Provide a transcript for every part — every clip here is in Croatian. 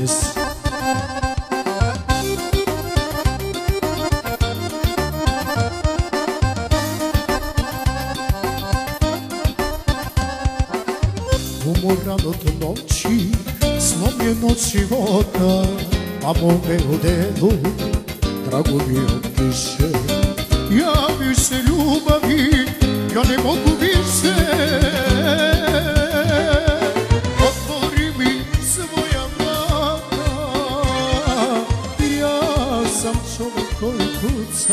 Yes. Umoran od noći, slom je noć života, a mome odelu drago mi opiše. Ja više ljubavi, ja ne mogu više. Otvori mi svoja vrata, ja sam čovjek koji kuca.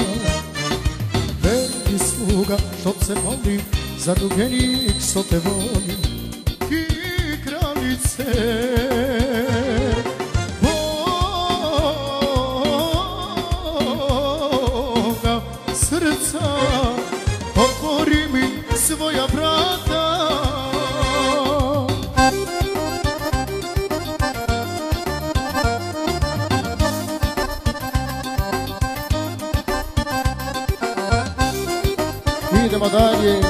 Verni sluga što se moli, zadubljenik što te voli. Ti kraljice moga srca, otvori mi svoja vrata. Idemo dalje.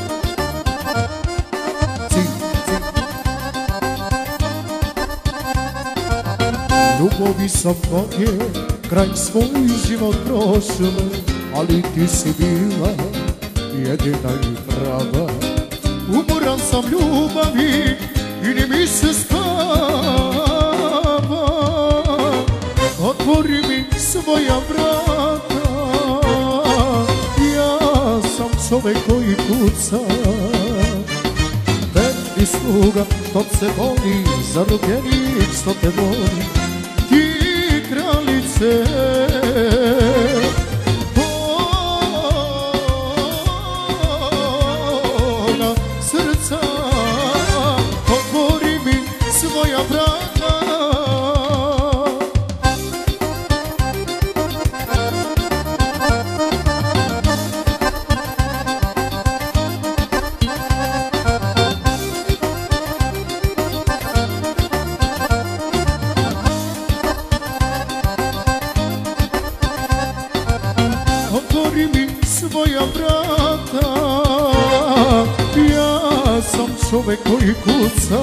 Ljubovi sam mnoge, kraj svoj život prošla, ali ti si bila jedina i prava. Umoran sam ljubavi i ni mi se spava. Otvori mi svoja vrata, ja sam čovjek koji kuca. Verni sluga što se voli, zarobljenik što te voli. Ti kraljice moga srca, otvori mi svoja vrata. Otvori mi svoja vrata, ja sam čovjek koji kuca.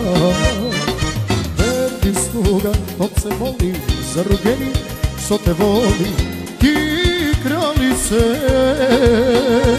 Verni sluga što se voli, zarobljenik što te voli. Ti kraljice